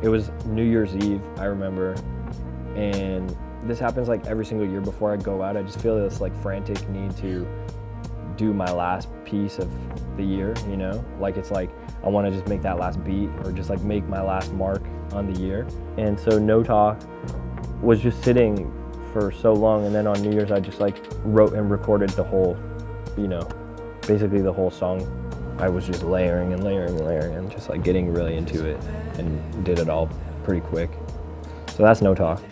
It was New Year's Eve, I remember, and this happens like every single year before I go out. I just feel this like frantic need to do my last piece of the year, you know? Like it's like I want to just make that last beat or just like make my last mark on the year. And so No Talk was just sitting for so long, and then on New Year's I just like wrote and recorded the whole, you know, basically the whole song. I was just layering and layering and layering and just like getting really into it and did it all pretty quick. So that's No Talk.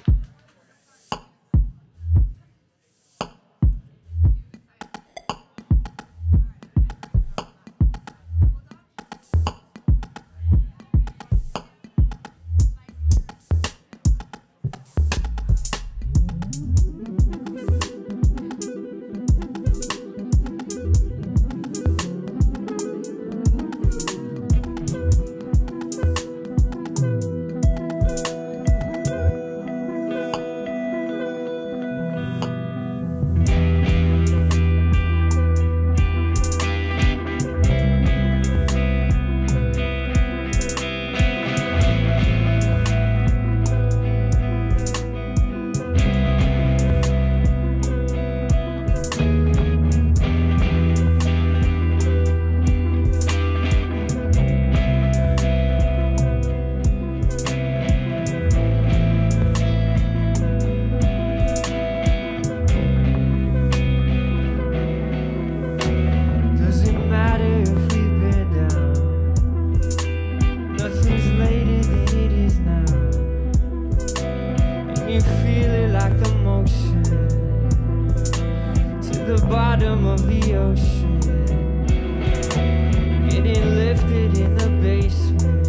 You feel it like the motion to the bottom of the ocean, getting lifted in the basement.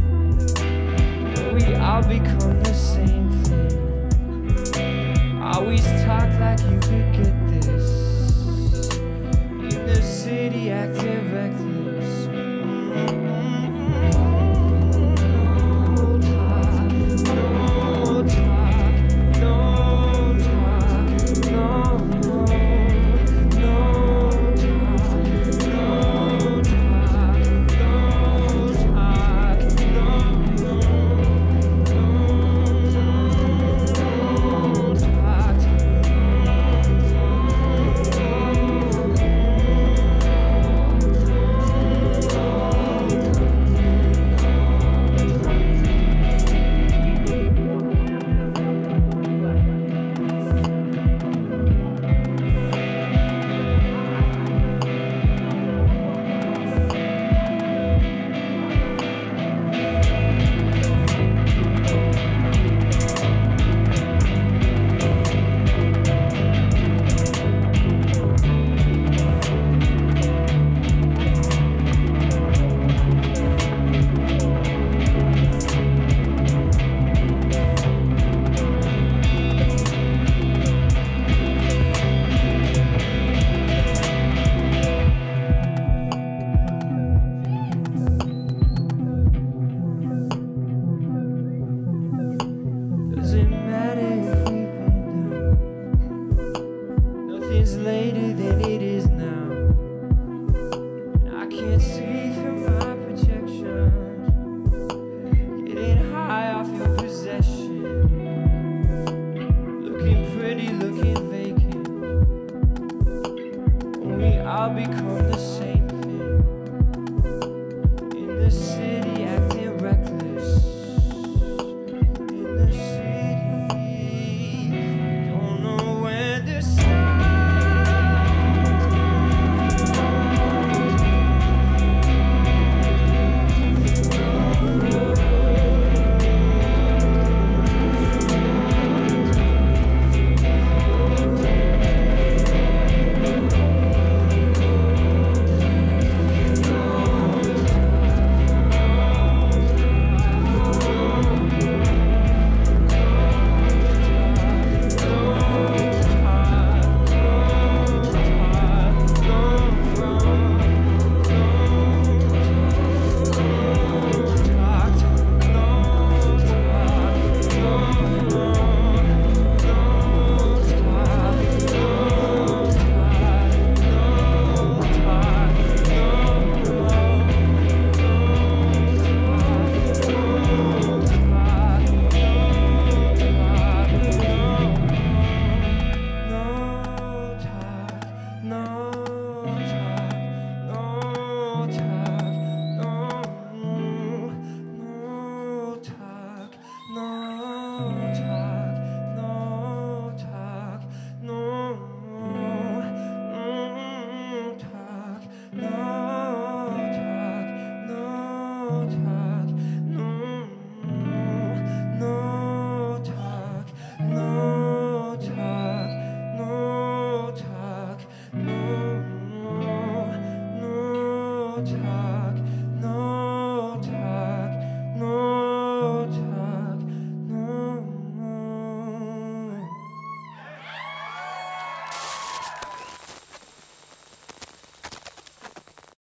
We all become the same thing. Always talk like you could get this in the city, acting